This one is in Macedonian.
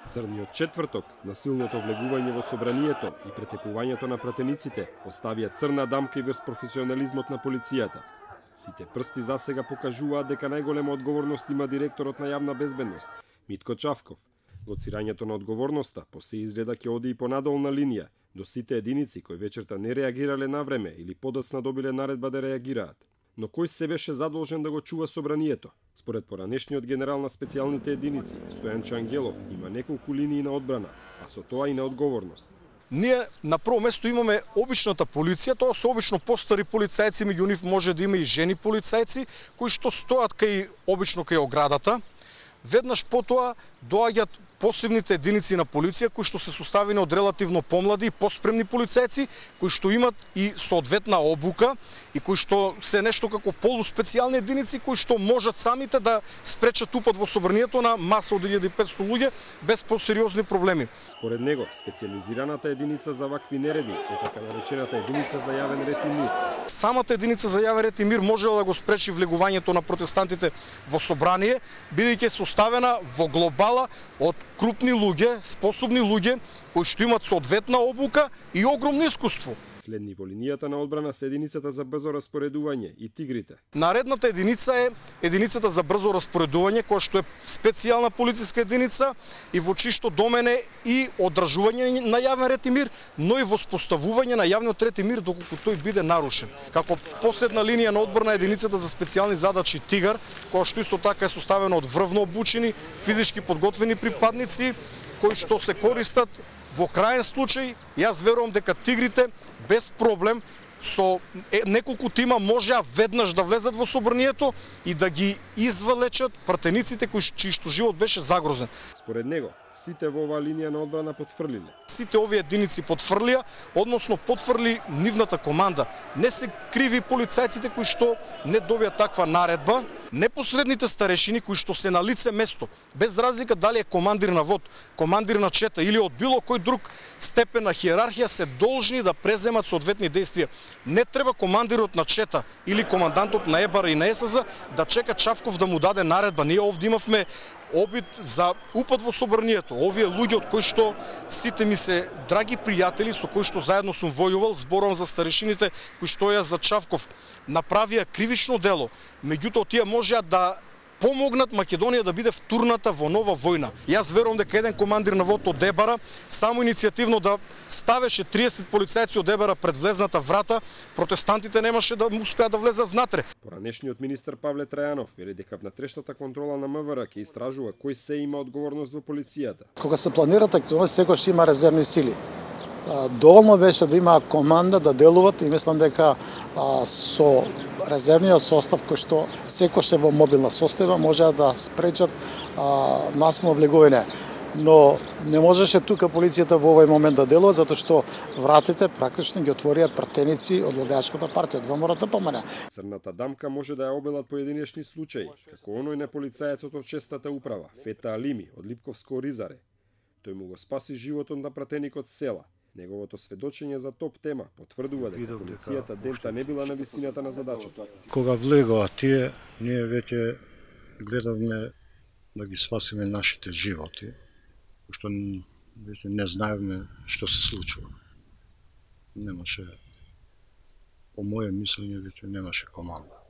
Црниот четврток, насилното влегување во собранието и претекувањето на пратениците оставија црна дамка и врз професионализмот на полицијата. Сите прсти засега покажуваат дека најголема одговорност има директорот на јавна безбедност, Митко Чавков. Лоцирањето на одговорноста по се изгледа ќе оди и по надолна линија, до сите единици кои вечерта не реагирале на време или подоцна добиле наредба да реагираат. Но кој се беше задолжен да го чува собранието? Според поранешниот генерал на специјалните единици, Стојанчо Ангелов, има неколку линии на одбрана, а со тоа и на одговорност. Ние на прво место имаме обичната полиција, тоа се обично постари полицајци, меѓу нив може да има и жени полицајци, кои што стојат обично кај оградата. Веднаш потоа доаѓаат посебните единици на полиција, кои што се составени од релативно помлади и поспремни полицајци, кои што имат и соодветна обука и кои што се нешто како полуспецијални единици, кои што можат самите да спречат упад во собранието на маса од 1500 луѓе без посериозни проблеми. Според него, специјализираната единица за вакви нереди е така наречената единица за јавен ред и мир. Самата единица за јавен ред и мир можела да го спречи влегувањето на протестантите во собрание, бидејќи составена во глобала од крупни луѓе, способни луѓе кои што имат соодветна обука и огромно искуство. Следни во линијата на одбрана се единицата за брзо распоредување и тигрите. Наредната единица е единицата за брзо распоредување, која што е специјална полициска единица и во чишто домене и одржување на јавен ред и мир, но и воспоставување на јавниот ред и мир доколку тој биде нарушен. Како последна линија на одбрана единицата за специјални задачи Тигар, која што исто така е составена од врвно обучени, физички подготвени припадници кои што се користат во крајен случај. Јас верувам дека тигрите без проблем со неколку тима можеа веднаш да влезат во собранието и да ги извлечат пратениците чиј што живот беше загрозен. Според него, сите во оваа линија на одбрана потврлиле. Сите овие единици потврлија, односно потврли нивната команда. Не се криви полицајците кои што не добија таква наредба. Непосредните старешини кои што се на лице место, без разлика дали е командир на вод, командир на чета или од било кој друг степен на хиерархија, се должни да преземат соодветни действија. Не треба командирот на чета или командантот на ЕБАР и на ЕСЗ да чека Чавков да му даде наредба. Ние овде имавме обид за упад во собранието. Овие луѓе од кои што сите ми се драги пријатели, со кои што заедно сум војувал, зборувам за старешините кои што ја за Чавков, направија кривично дело. Меѓутоа тие можеа да помогнат Македонија да биде втурната во нова војна. Јас верувам дека еден командир на вод од ДБР само иницијативно да ставеше 30 полицајци од ДБР пред влезната врата, протестантите немаше да успеат да влезат внатре. Поранешниот министер Павле Трајанов вели дека внатрешната контрола на МВР ќе истражува кој се има одговорност во полицијата. Кога се планират активности, секојаш има резервни сили. Доволно беше да има команда да делуват и мислам дека со резервниот состав кој што секојаш е во мобилна состојба можеа да спречат насилно влегување. Но не можеше тука полицијата во овој момент да делува затоа што вратите практично ги отворија пратеници од владеачката партија, од ВМРО ДПМН. Црната дамка може да ја обелат поединечни случаи, како оној на полицајецот од честата управа, Фета Алими од Липковско Оризаре. Тој му го спаси животот на пратеникот села. Неговото сведочење за топ тема потврдува дека полицијата дента не била на висината на задачата. Кога влегоа тие, ние веќе гледавме да ги спасиме нашите животи, што веќе не знаевме што се случува. Немаше, по моје мислење, веќе немаше команда.